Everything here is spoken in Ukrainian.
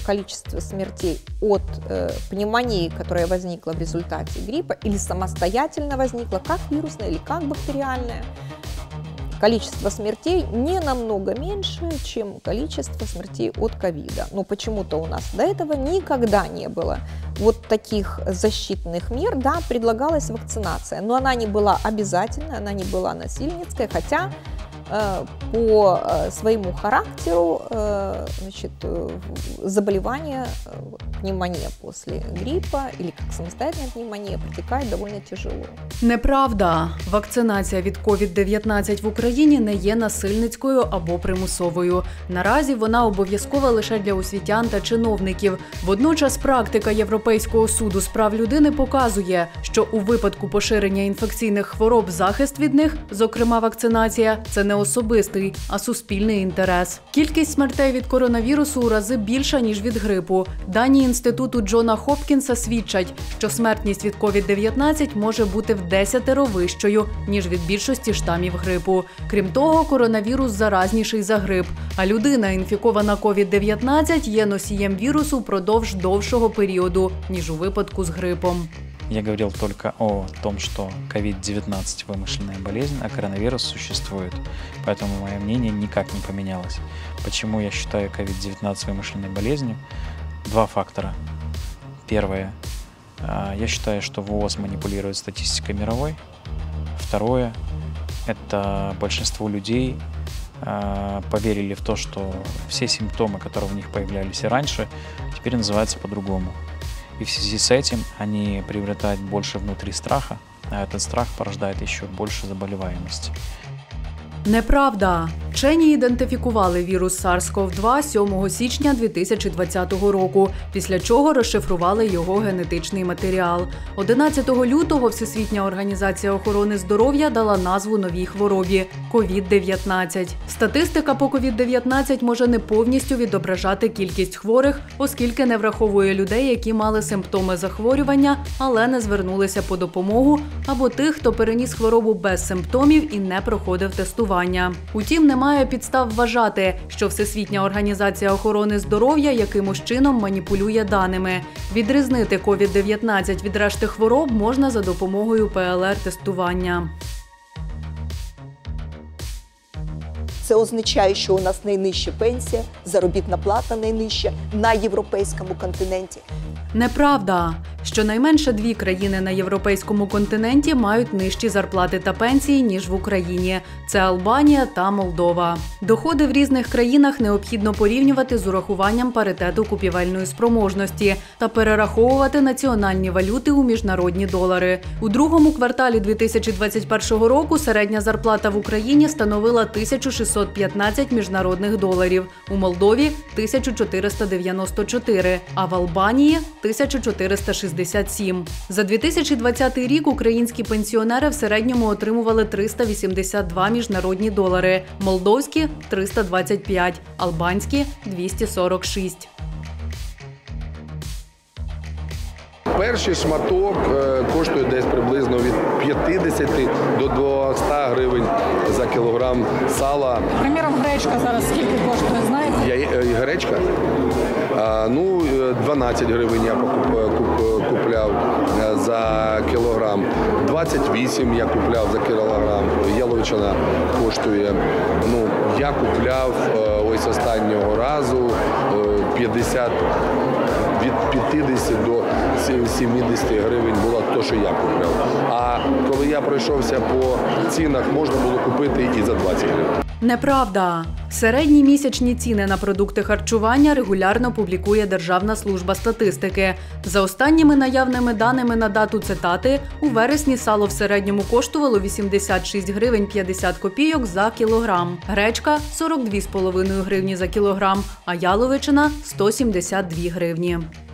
количество смертей от пневмонии, которая возникла в результате гриппа, или самостоятельно возникла, как вирусная или как бактериальная, количество смертей не намного меньше, чем количество смертей от ковида. Но почему-то у нас до этого никогда не было вот таких защитных мер. Да, предлагалась вакцинация, но она не была обязательной, она не была насильницкой, хотя по своему характеру, значит, заболевание, пневмония после гриппа или как самостоятельная пневмония протекает довольно тяжело. Неправда. Вакцинація від COVID-19 в Україні не є насильницькою або примусовою. Наразі вона обов'язкова лише для освітян та чиновників. Водночас практика Європейського суду з прав людини показує, що у випадку поширення інфекційних хвороб захист від них, зокрема вакцинація, це не особистий, а суспільний інтерес. Кількість смертей від коронавірусу у рази більша, ніж від грипу. Дані інституту Джона Хопкінса свідчать, що смертність від COVID-19 може бути в 10-ро вищою, ніж від більшості штамів грипу. Крім того, коронавірус заразніший за грип, а людина, інфікована COVID-19, є носієм вірусу впродовж довшого періоду, ніж у випадку з грипом. Я говорил только о том, что COVID-19 вымышленная болезнь, а коронавирус существует. Поэтому мое мнение никак не поменялось. Почему я считаю COVID-19 вымышленной болезнью? Два фактора. Первое. Я считаю, что ВОЗ манипулирует статистикой мировой. Второе. Это большинство людей поверили в то, что все симптомы, которые у них появлялись и раньше, теперь называются по-другому. И в связи с этим они приобретают больше внутри страха, а этот страх порождает еще больше заболеваемости. Неправда. Вчені ідентифікували вірус SARS-CoV-2 7 січня 2020 року, після чого розшифрували його генетичний матеріал. 11 лютого Всесвітня організація охорони здоров'я дала назву новій хворобі – COVID-19. Статистика по COVID-19 може не повністю відображати кількість хворих, оскільки не враховує людей, які мали симптоми захворювання, але не звернулися по допомогу, або тих, хто переніс хворобу без симптомів і не проходив тестування. Утім, немає підстав вважати, що Всесвітня організація охорони здоров'я якимось чином маніпулює даними. Відрізнити COVID-19 від решти хвороб можна за допомогою ПЛР-тестування. Це означає, що у нас найнижча пенсія, заробітна плата найнижча на європейському континенті. Неправда. Щонайменше 2 країни на європейському континенті мають нижчі зарплати та пенсії, ніж в Україні. Це Албанія та Молдова. Доходи в різних країнах необхідно порівнювати з урахуванням паритету купівельної спроможності та перераховувати національні валюти у міжнародні долари. У другому кварталі 2021 року середня зарплата в Україні становила 1615 міжнародних доларів, у Молдові – 1494, а в Албанії – 1467. За 2020 рік українські пенсіонери в середньому отримували 382 міжнародні долари, молдовські – 325, албанські – 246. Перший шматок коштує десь приблизно від 50 до 200 гривень за кілограм сала. Приміром, гречка зараз скільки коштує, знаєте? Гречка? 12 гривень я купляв за кілограм. 28 я купляв за кілограм. Яловичина коштує. Я купляв ось останнього разу 50, від 50 до 70 гривень було те, що я купляв. А коли я пройшовся по цінах, можна було купити і за 20 гривень. Неправда. Середні місячні ціни на продукти харчування регулярно публікує Державна служба статистики. За останніми наявними даними на дату цитати, у вересні сало в середньому коштувало 86 гривень 50 копійок за кілограм, гречка – 42,5 гривні за кілограм, а яловичина – 172 гривні.